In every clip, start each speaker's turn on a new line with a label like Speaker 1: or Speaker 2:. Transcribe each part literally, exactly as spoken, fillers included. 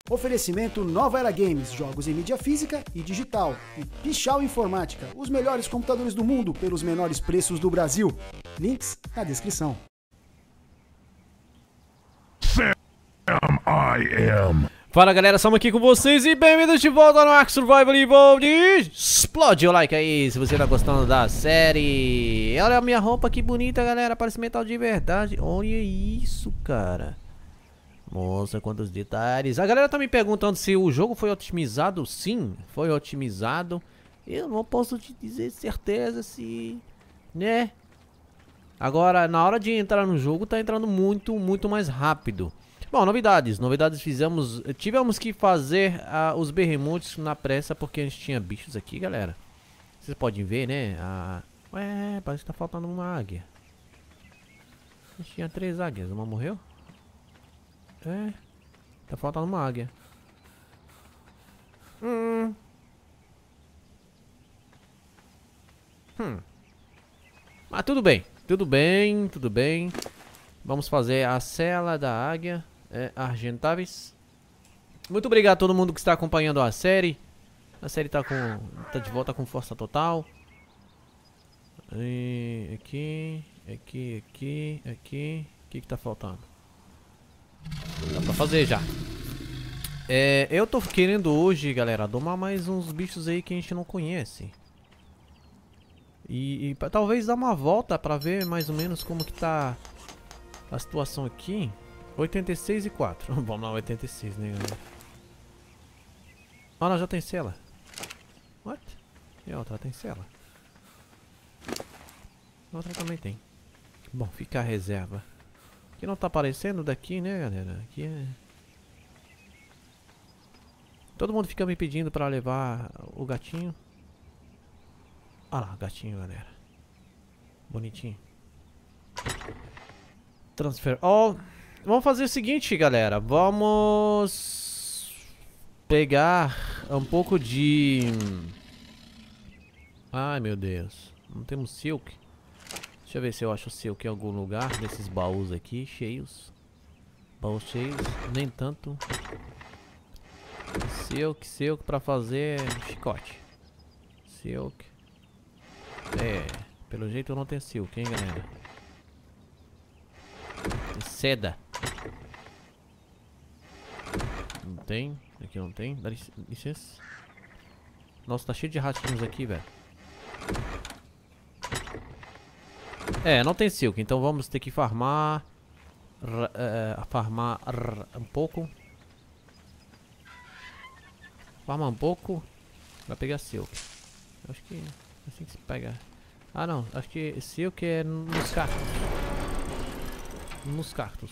Speaker 1: Oferecimento Nova Era Games, jogos em mídia física e digital. E Pichau Informática, os melhores computadores do mundo pelos menores preços do Brasil. Links na descrição.
Speaker 2: Sam, I am.
Speaker 3: Fala galera, estamos aqui com vocês e bem-vindos de volta no Ark Survival Evolved. Explode o like aí se você tá gostando da série. Olha a minha roupa que bonita, galera, parece metal de verdade. Olha isso, cara. Nossa, quantos detalhes. A galera tá me perguntando se o jogo foi otimizado. Sim, foi otimizado. Eu não posso te dizer certeza se... né? Agora, na hora de entrar no jogo, tá entrando muito, muito mais rápido. Bom, novidades. Novidades fizemos... Tivemos que fazer uh, os berremotes na pressa porque a gente tinha bichos aqui, galera. Vocês podem ver, né? Ah, ué, parece que tá faltando uma águia. A gente tinha três águias. Uma morreu? É, tá faltando uma águia. Hum. Hum. Mas tudo bem, tudo bem, tudo bem. Vamos fazer a cela da águia é, argentáveis. Muito obrigado a todo mundo que está acompanhando a série. A série tá com, tá de volta com força total. E aqui, aqui, aqui, aqui. O que que tá faltando? Dá pra fazer já. É, eu tô querendo hoje, galera, domar mais uns bichos aí que a gente não conhece. E, e pra, talvez dar uma volta pra ver mais ou menos como que tá a situação aqui. oitenta e seis e quatro. Vamos lá, oitenta e seis, né, galera? Ah, não, já tem cela. What? E a outra tem cela. A outra também tem. Bom, fica a reserva. Que não tá aparecendo daqui, né, galera? Aqui é... Todo mundo fica me pedindo pra levar o gatinho. Olha lá, gatinho, galera. Bonitinho. Transfer all. Vamos fazer o seguinte, galera. Vamos... pegar um pouco de... Ai, meu Deus. Não temos silk. Deixa eu ver se eu acho silk em algum lugar desses baús aqui, cheios. Baús cheios, nem tanto. Silk, silk pra fazer chicote. Silk. É, pelo jeito eu não tenho silk, hein, galera. Tem seda. Não tem, aqui não tem, dá licença. Nossa, tá cheio de ratinhos aqui, velho. É, não tem silk, então vamos ter que farmar uh, Farmar um pouco. Farmar um pouco pra pegar silk. Acho que é assim que se pega. Ah não, acho que silk é nos cactos. Nos cactos.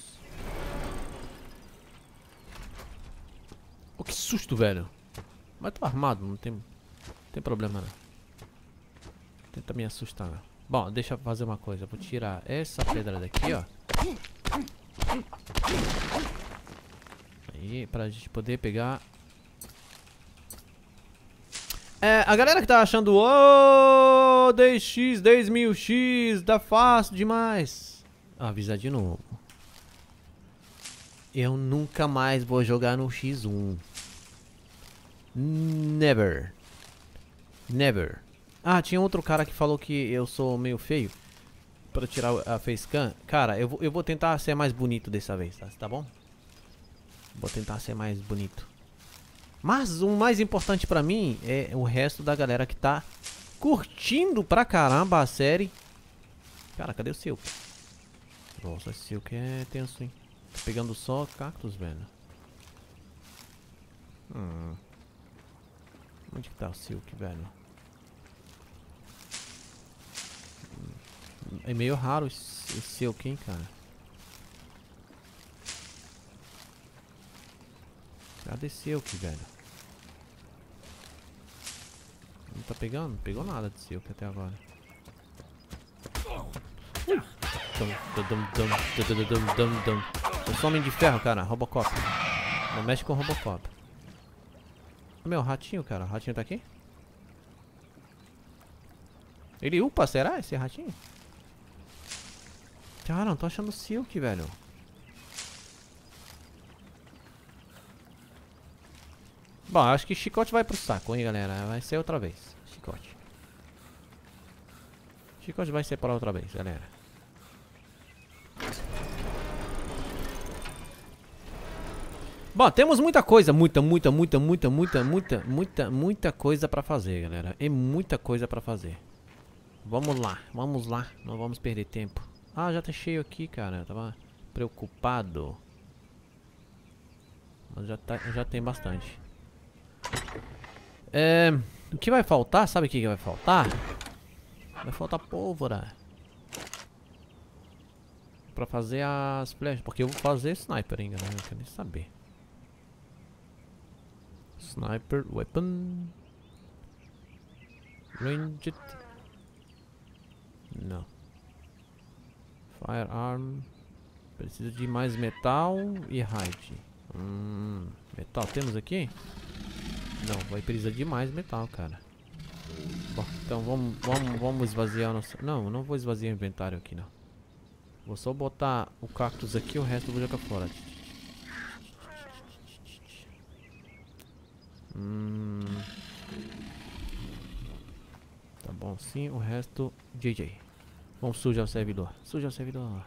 Speaker 3: Oh, que susto, velho. Mas tô armado, não tem, não tem problema não. Tenta me assustar, não. Bom, deixa eu fazer uma coisa. Vou tirar essa pedra daqui, ó. Aí, pra gente poder pegar... É, a galera que tá achando... Oh, dez x, dez mil x, dá fácil demais. Avisar de novo. Eu nunca mais vou jogar no X um. Never. Never. Ah, tinha outro cara que falou que eu sou meio feio pra tirar a facecam. Cara, eu vou, eu vou tentar ser mais bonito dessa vez, tá? Tá bom? Vou tentar ser mais bonito. Mas o mais importante pra mim é o resto da galera que tá curtindo pra caramba a série. Cara, cadê o Silk? Nossa, esse Silk é tenso, hein? Tô pegando só cactos, velho. Hum. Onde que tá o Silk, velho? É meio raro esse silk, hein, cara. Cadê silk, velho? Não tá pegando? Não pegou nada de silk até agora. Eu sou homem de ferro, cara. Robocop. Não mexe com Robocop. Meu, ratinho, cara. O ratinho tá aqui? Ele upa, será? Esse ratinho? Cara, não tô achando silk, velho. Bom, acho que chicote vai pro saco, hein, galera. Vai ser outra vez. Chicote. Chicote vai ser para outra vez, galera. Bom, temos muita coisa, muita, muita, muita, muita, muita, muita, muita, muita coisa pra fazer, galera. É muita coisa pra fazer. Vamos lá, vamos lá. Não vamos perder tempo. Ah, já tá cheio aqui, cara. Eu tava preocupado. Mas já, tá, já tem bastante. É, o que vai faltar? Sabe o que vai faltar? Vai faltar pólvora. Pra fazer as flechas. Porque eu vou fazer sniper, hein, galera. Não quero nem saber. Sniper weapon. Ranged. Não. Firearm. Precisa de mais metal e hide. Hum, metal temos aqui? Não, vai precisar de mais metal, cara. Bom, então vamos, vamos, vamos esvaziar o nosso... Não, não vou esvaziar o inventário aqui, não. Vou só botar o cactus aqui, o resto eu vou jogar fora. Hum... Tá bom sim, o resto... J J. Vamos sujar o servidor. Sujar o servidor.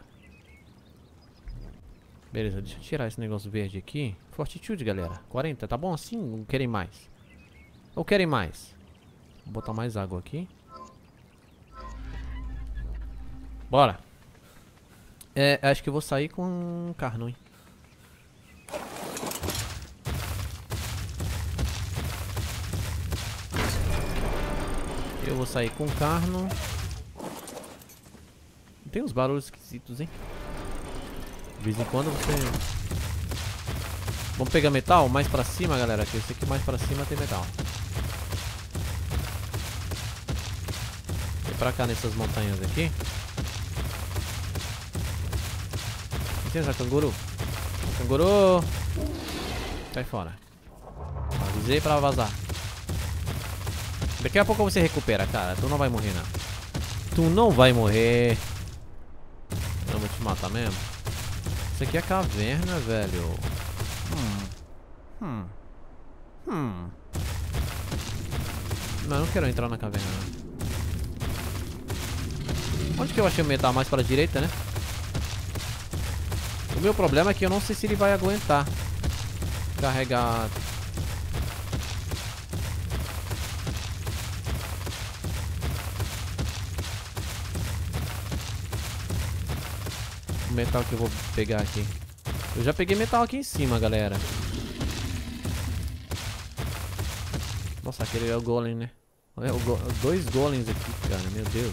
Speaker 3: Beleza, deixa eu tirar esse negócio verde aqui. Fortitude, galera. quarenta, tá bom assim? Ou querem mais? Ou querem mais? Vou botar mais água aqui. Bora. É, acho que eu vou sair com carno, hein? Eu vou sair com carno. Tem uns barulhos esquisitos, hein? De vez em quando você... Vamos pegar metal mais pra cima, galera. Que eu sei que mais pra cima tem metal. Vem pra cá nessas montanhas aqui. Licença, canguru. Canguru. Sai fora. Avisei pra vazar. Daqui a pouco você recupera, cara. Tu não vai morrer, não. Tu não vai morrer. Eu vou te matar mesmo. Isso aqui é caverna, velho. Hum. Hum. Hum. Não, eu não quero entrar na caverna, não. Onde que eu achei o metal? Mais para a direita, né? O meu problema é que eu não sei se ele vai aguentar carregar... O metal que eu vou pegar aqui. Eu já peguei metal aqui em cima, galera. Nossa, aquele é o golem, né? Olha, o go dois golems aqui, cara. Meu Deus.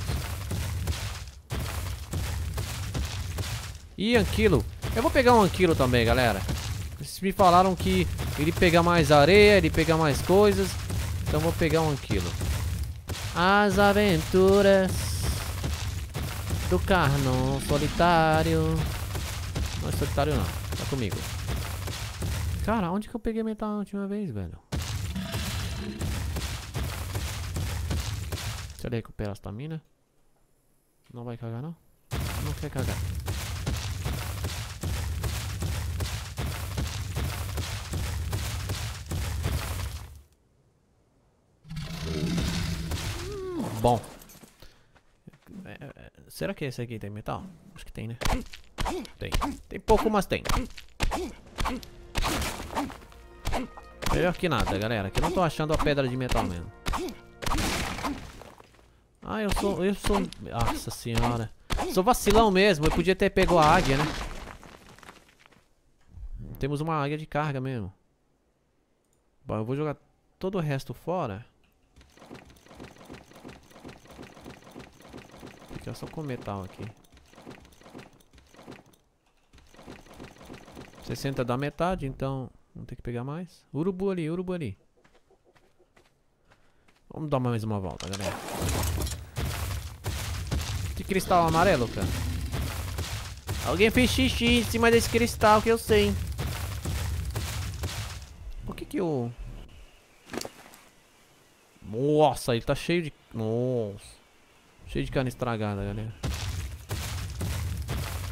Speaker 3: E anquilo. Eu vou pegar um anquilo também, galera. Vocês me falaram que ele pega mais areia, ele pega mais coisas. Então eu vou pegar um anquilo. As aventuras do Carno solitário. Não é solitário não, tá comigo. Cara, onde que eu peguei metal a última vez, velho? Deixa eu recuperar a stamina. Não vai cagar não? Não quer cagar. Bom. Será que esse aqui tem metal? Acho que tem, né? Tem. Tem pouco, mas tem. Melhor que nada, galera. Que eu não tô achando a pedra de metal mesmo. Ah, eu sou... Eu sou... Nossa senhora. Sou vacilão mesmo. Eu podia ter pego a águia, né? Temos uma águia de carga mesmo. Bom, eu vou jogar todo o resto fora. Fica só com metal aqui. sessenta dá metade, então vamos ter que pegar mais. Urubu ali, urubu ali. Vamos dar mais uma volta, galera. Que cristal amarelo, cara. Alguém fez xixi em cima desse cristal que eu sei. Por que que eu... Nossa, ele tá cheio de... Nossa. Cheio de carne estragada, galera.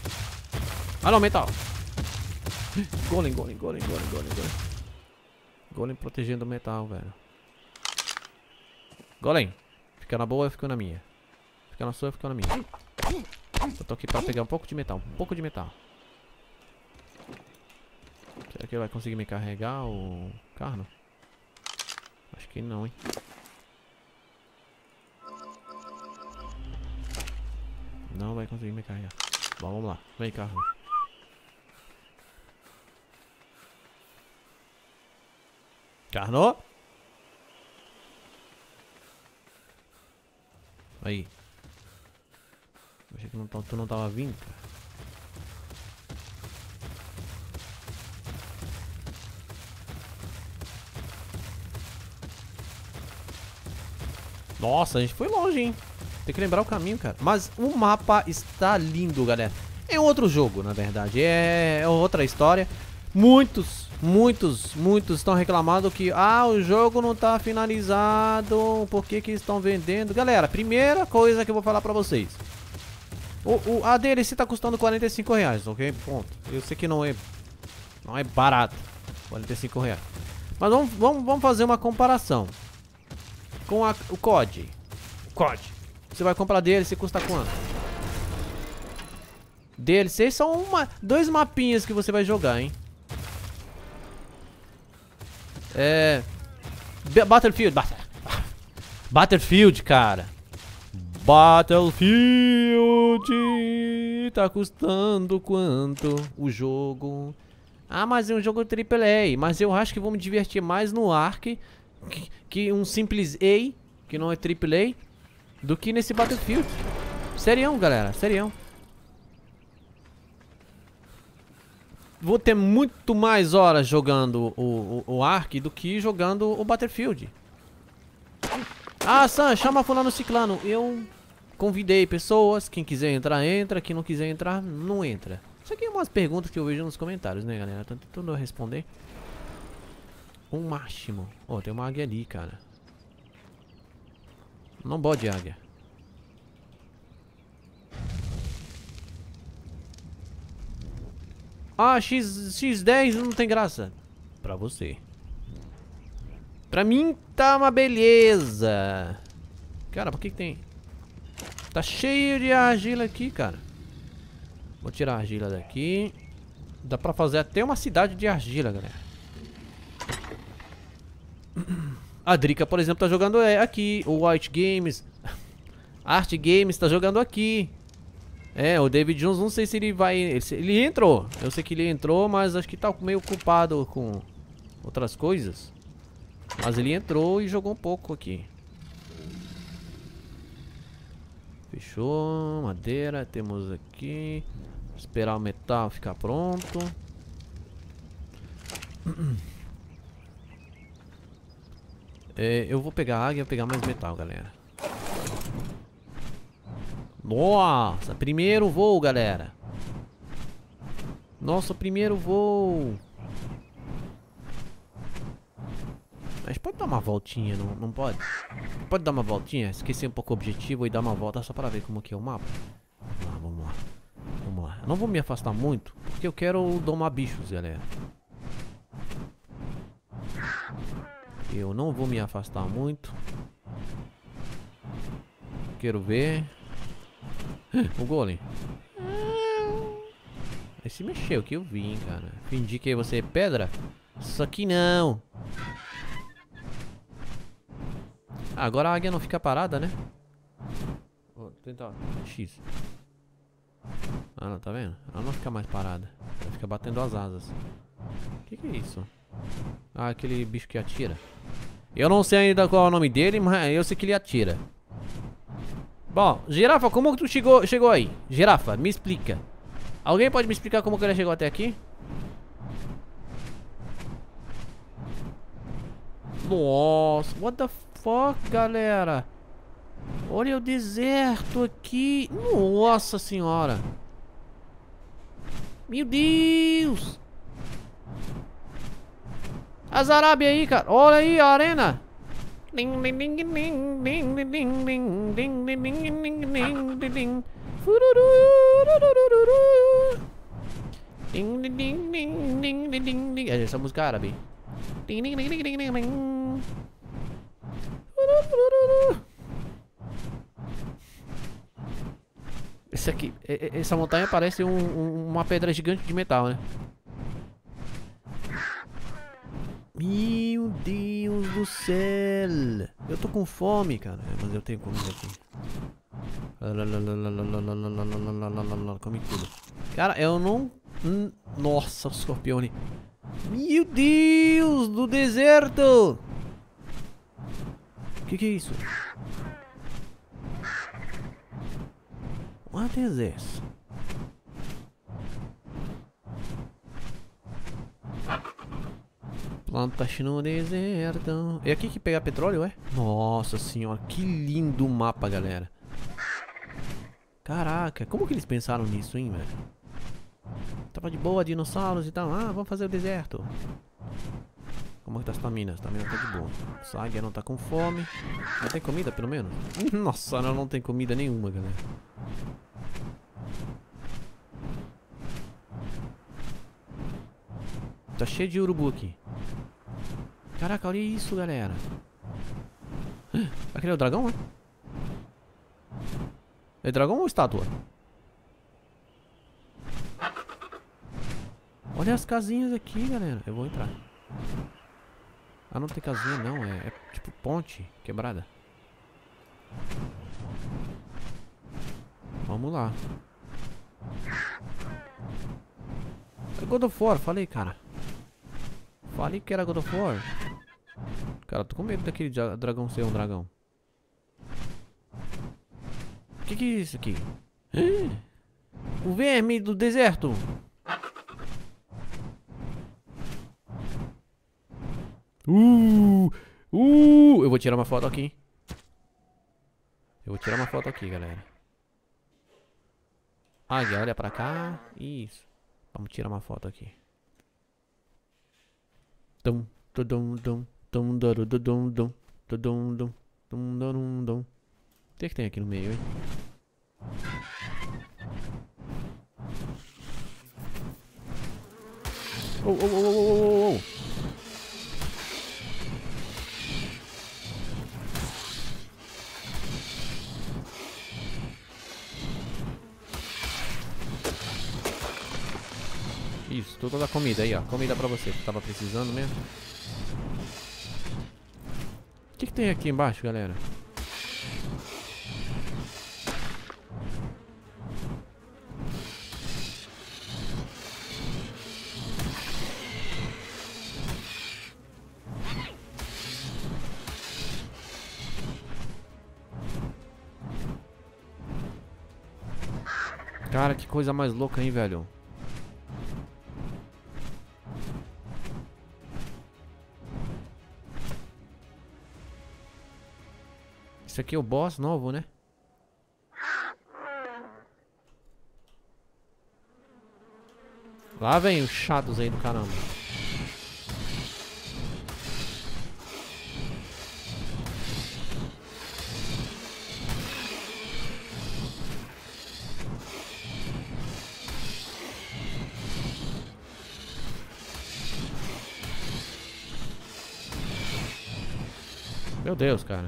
Speaker 3: Ah não, metal. Golem, golem, golem, golem, golem, golem. Golem protegendo o metal, velho. Golem, fica na boa, eu fico na minha. Fica na sua, eu fico na minha. Eu tô aqui pra pegar um pouco de metal. Um pouco de metal. Será que ele vai conseguir me carregar o carro? Acho que não, hein. Não vai conseguir me carregar. Bom, vamos lá. Vem, carro. Carno? Aí. Achei que não, tu não tava vindo, cara. Nossa, a gente foi longe, hein? Tem que lembrar o caminho, cara. Mas o mapa está lindo, galera. É outro jogo, na verdade. É, é outra história. Muitos, muitos, muitos estão reclamando que ah, o jogo não tá finalizado. Por que que estão vendendo? Galera, primeira coisa que eu vou falar pra vocês. O, o, a D L C tá custando quarenta e cinco reais, ok? Ponto. Eu sei que não é, não é barato. quarenta e cinco reais. Mas vamos, vamos, vamos fazer uma comparação com a, o C O D. O C O D. Você vai comprar D L C, custa quanto? D L C são uma, dois mapinhas que você vai jogar, hein? É... Battlefield. Battlefield, cara. Battlefield tá custando quanto o jogo? Ah, mas é um jogo triplo A. Mas eu acho que vou me divertir mais no Ark que, que um simples A, que não é triplo A, do que nesse Battlefield. Serião, galera, serião. Vou ter muito mais horas jogando o, o, o Ark do que jogando o Battlefield. Ah, Sam, chama fulano ciclano. Eu convidei pessoas. Quem quiser entrar, entra. Quem não quiser entrar, não entra. Isso aqui é umas perguntas que eu vejo nos comentários, né, galera? Tô tentando responder. O máximo. Ó, oh, tem uma águia ali, cara. Não bode águia. Ah, X, X dez não tem graça. Pra você. Pra mim tá uma beleza. Cara, por que que tem? Tá cheio de argila aqui, cara. Vou tirar a argila daqui. Dá pra fazer até uma cidade de argila, galera. A Drica, por exemplo, tá jogando aqui. O White Games, Art Games tá jogando aqui. É, o David Jones, não sei se ele vai... Ele, ele entrou. Eu sei que ele entrou, mas acho que tá meio ocupado com outras coisas. Mas ele entrou e jogou um pouco aqui. Fechou. Madeira, temos aqui. Esperar o metal ficar pronto. É, eu vou pegar águia e pegar mais metal, galera. Nossa, primeiro voo, galera. Nossa, primeiro voo. Mas pode dar uma voltinha, não, não pode? Pode dar uma voltinha? Esqueci um pouco o objetivo e dar uma volta só para ver como que é o mapa. Ah, vamos lá. Vamos lá. Eu não vou me afastar muito, porque eu quero domar bichos, galera. Eu não vou me afastar muito. Quero ver. O golem. Ele se mexeu, que eu vi, hein, cara. Fingi que você é pedra. Só que não. Ah, agora a águia não fica parada, né? Vou tentar. X. Ah, não, tá vendo? Ela não fica mais parada. Ela fica batendo as asas. O que que é isso? Ah, aquele bicho que atira. Eu não sei ainda qual é o nome dele, mas eu sei que ele atira. Bom, Girafa, como que tu chegou, chegou aí? Girafa, me explica. Alguém pode me explicar como que ele chegou até aqui? Nossa, what the fuck, galera? Olha o deserto aqui. Nossa senhora. Meu Deus. As Arábia aí, cara. Olha aí a arena. Essa música árabe. Esse aqui, essa montanha parece um, um, uma pedra gigante de metal, né? Meu Deus do céu! Eu tô com fome, cara. É, mas eu tenho comida aqui. Come tudo. Cara, eu não... Nossa, o escorpione. Meu Deus do deserto! Que que é isso? What is this? Plantas no deserto. É aqui que pegar petróleo, é? Nossa senhora, que lindo mapa, galera. Caraca, como que eles pensaram nisso, hein, velho? Tava de boa, dinossauros e tal. Ah, vamos fazer o deserto. Como é que tá a estamina? A estamina tá de boa. A águia não tá com fome. Já tem comida, pelo menos? Nossa, ela não tem comida nenhuma, galera. Tá cheio de urubu aqui. Caraca, olha isso, galera. Aquele é o dragão, né? É dragão ou estátua? Olha as casinhas aqui, galera. Eu vou entrar. Ah, não tem casinha não. É, é tipo ponte quebrada. Vamos lá. É God of War, falei, cara. Falei que era God of War. Cara, eu tô com medo daquele dragão ser um dragão. O que que é isso aqui? O verme do deserto. Uh, uh, eu vou tirar uma foto aqui. Eu vou tirar uma foto aqui, galera. Águia, olha pra cá. Isso. Vamos tirar uma foto aqui. Dum, dum, dum, dum, dum, dum, dum, dum, dum, dum, dum, dum. O que é que tem aqui no meio, hein? Oh, oh, oh, oh, oh, oh. Isso, toda a comida aí, ó. Comida pra você, que tava precisando mesmo. O que que tem aqui embaixo, galera? Cara, que coisa mais louca, hein, velho? Esse aqui é o boss novo, né? Lá vem os chatos aí do caramba. Meu Deus, cara.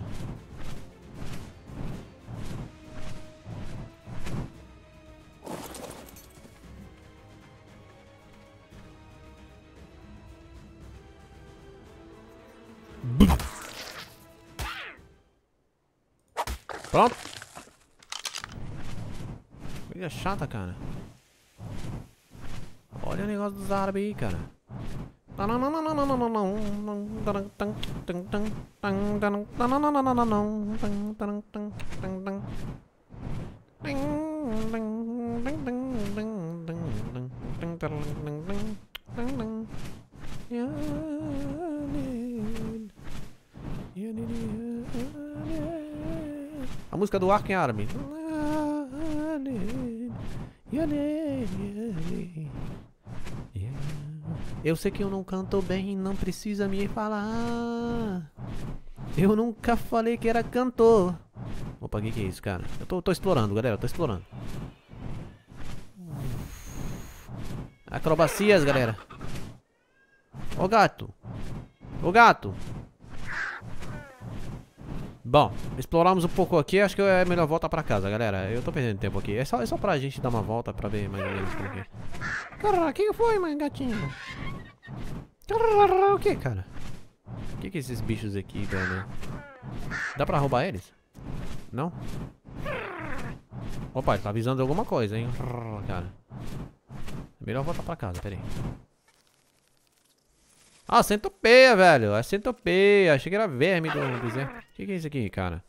Speaker 3: Pronto. Coisa chata, cara. Olha o negócio dos árabes aí, cara. A música do arco em árabe. Eu sei que eu não canto bem, não precisa me falar. Eu nunca falei que era cantor. Opa, o que que é isso, cara? Eu tô, tô explorando, galera, eu tô explorando. Acrobacias, galera. Ó, gato. Ô gato. Bom, exploramos um pouco aqui. Acho que é melhor voltar pra casa, galera. Eu tô perdendo tempo aqui. É só, é só pra gente dar uma volta pra ver mais ou menos como que é. Cara, o que foi, mãe, gatinho? O que, cara? O que que é esses bichos aqui, velho? Dá pra roubar eles? Não? Opa, ele tá avisando alguma coisa, hein? Cara. É melhor voltar pra casa, peraí. Ah, centopeia, velho. É centopeia. Achei que era verme do deserto. O que que é isso aqui, cara?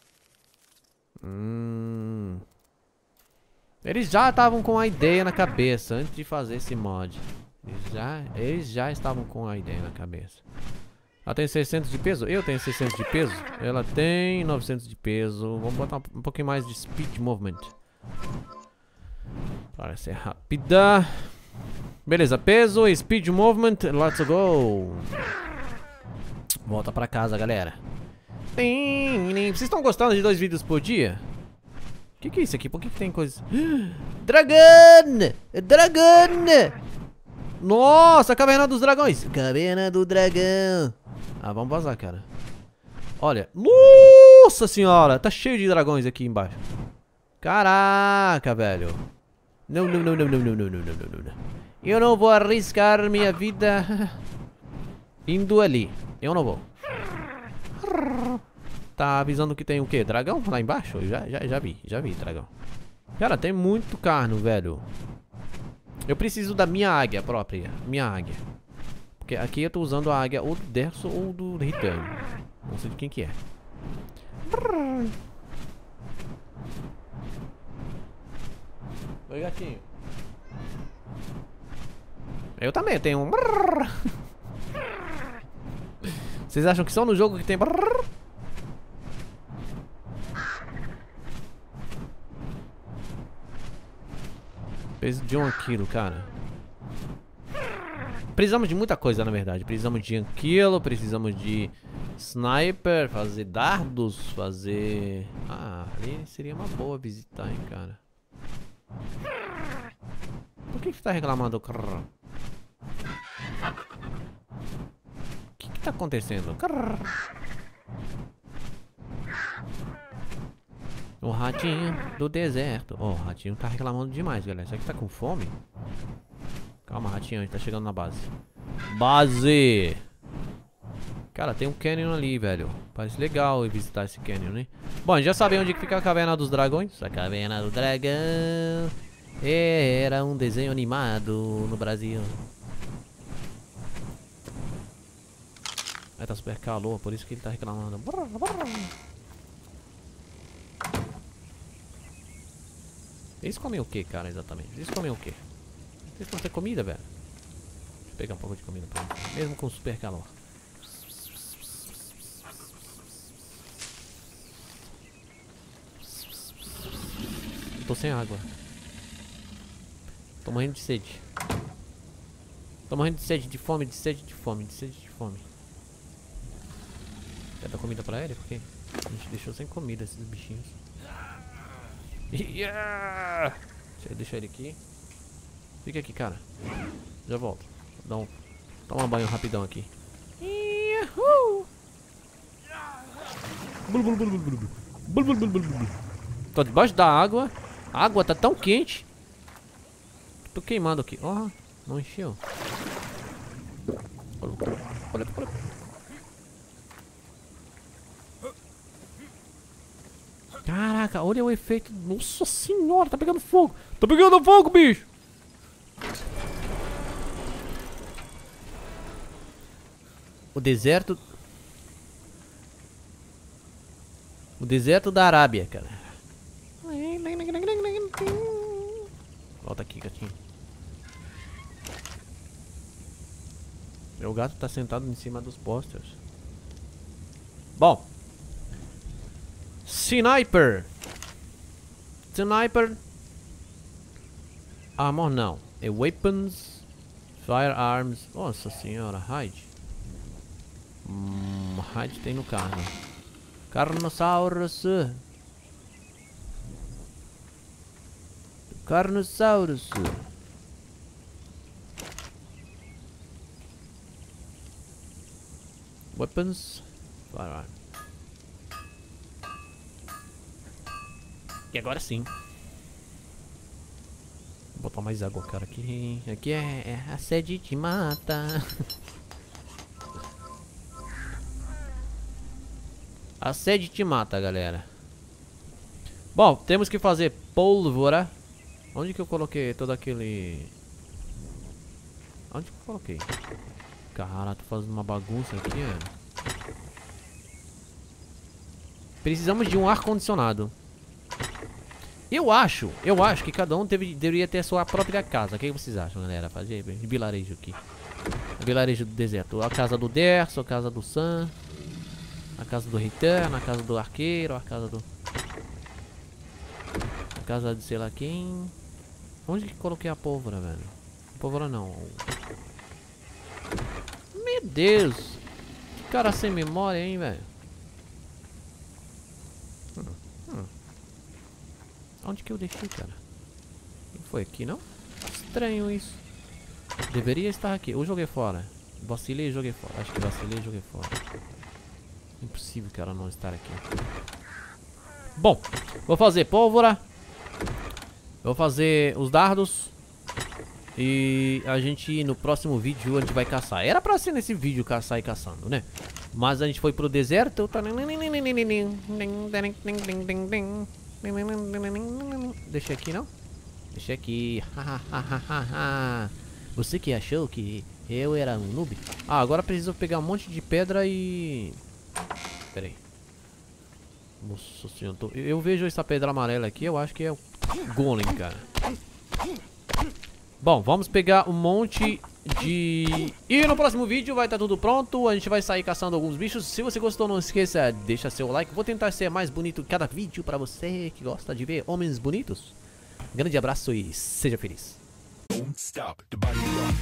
Speaker 3: Hum... Eles já estavam com a ideia na cabeça antes de fazer esse mod. Eles já, eles já estavam com a ideia na cabeça. Ela tem seiscentos de peso? Eu tenho seiscentos de peso? Ela tem novecentos de peso. Vamos botar um pouquinho mais de speed movement. Para ser rápida. Beleza, peso e speed movement. Let's go. Volta pra casa, galera. Vocês estão gostando de dois vídeos por dia? O que que é isso aqui? Por que que tem coisa... Dragão! Dragão! Nossa, caverna dos dragões. Caverna do dragão. Ah, vamos vazar, cara. Olha. Nossa senhora. Tá cheio de dragões aqui embaixo. Caraca, velho. Não, não, não, não, não, não, não, não, não, não. Eu não vou arriscar minha vida indo ali. Eu não vou. Tá avisando que tem o quê? Dragão lá embaixo? Eu já, já, já vi, já vi dragão. Cara, tem muito carno, velho. Eu preciso da minha águia própria. Minha águia. Porque aqui eu tô usando a águia ou do Derso ou do Return. Não sei de quem que é. Oi, gatinho. Eu também tenho um... Vocês acham que só no jogo que tem... Peso de um quilo, cara. Precisamos de muita coisa, na verdade. Precisamos de um quilo, precisamos de sniper, fazer dardos, fazer... Ah, ali seria uma boa visitar, hein, cara. Por que que tá reclamando? O que que tá acontecendo? O ratinho do deserto. Ó, oh, o ratinho tá reclamando demais, galera. Será que tá com fome? Calma, ratinho, a gente tá chegando na base. Base! Cara, tem um canyon ali, velho. Parece legal visitar esse canyon, hein? Bom, a gente já sabe onde fica a caverna dos dragões. A caverna do dragão era um desenho animado no Brasil. Aí tá super calor, por isso que ele tá reclamando. Eles comem o que, cara, exatamente? Eles comem o que? Eles vão ter comida, velho? Deixa eu pegar um pouco de comida pra eles. Mesmo com super calor. Tô sem água. Tô morrendo de sede. Tô morrendo de sede, de fome, de sede, de fome, de sede, de fome. Quer dar comida pra ele? Porque a gente deixou sem comida esses bichinhos. Yeah! Deixa eu deixar ele aqui. Fica aqui, cara. Já volto. Dá um, toma um banho rapidão aqui. Yahoo! Tô debaixo da água. A água tá tão quente. Tô queimando aqui. Ó, oh, não encheu. Olha, olha, olha. Caraca, olha o efeito. Nossa senhora, tá pegando fogo. Tá pegando fogo, bicho. O deserto. O deserto da Arábia, cara. Volta aqui, gatinho. Meu gato tá sentado em cima dos posters. Bom. Sniper. Sniper. Armor não. É weapons. Firearms. Nossa senhora, hide. Hum, hide tem no carro. Carnosaurus. Carnosaurus. Weapons. Vai, vai. E agora sim. Vou botar mais água, cara, aqui. Aqui é, é a sede te mata. A sede te mata, galera. Bom, temos que fazer pólvora. Onde que eu coloquei todo aquele... Onde que eu coloquei? Cara, tô fazendo uma bagunça aqui, ó. Precisamos de um ar-condicionado. Eu acho, eu acho que cada um teve, deveria ter a sua própria casa. O que vocês acham, galera? Fazer vilarejo aqui. Vilarejo do deserto. A casa do Derso, a casa do Sam, a casa do Return, a casa do Arqueiro, a casa do... A casa de sei lá quem. Onde que coloquei a pólvora, velho? Pólvora não. Meu Deus. Que cara sem memória, hein, velho? Hum, hum. Onde que eu deixei, cara? Não foi aqui, não? Estranho isso. Deveria estar aqui. Eu joguei fora. Vacilei e joguei fora. Acho que vacilei e joguei fora. Impossível, cara, não estar aqui. Bom, vou fazer pólvora. Vou fazer os dardos. E a gente, no próximo vídeo, a gente vai caçar. Era pra ser nesse vídeo caçar e caçando, né? Mas a gente foi pro deserto. Deixa aqui, não? Deixa aqui. Você que achou que eu era um noob? Ah, agora preciso pegar um monte de pedra e... Pera aí. Nossa senhora, tô... eu vejo essa pedra amarela aqui, eu acho que é o golem, cara. Bom, vamos pegar um monte de... E no próximo vídeo vai estar tudo pronto. A gente vai sair caçando alguns bichos. Se você gostou, não esqueça, deixa seu like. Vou tentar ser mais bonito cada vídeo pra você que gosta de ver homens bonitos. Grande abraço e seja feliz.
Speaker 2: Don't stop the body rock.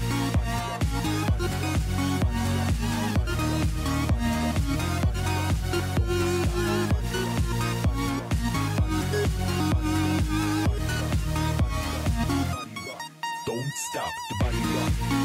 Speaker 2: Don't stop the body rock.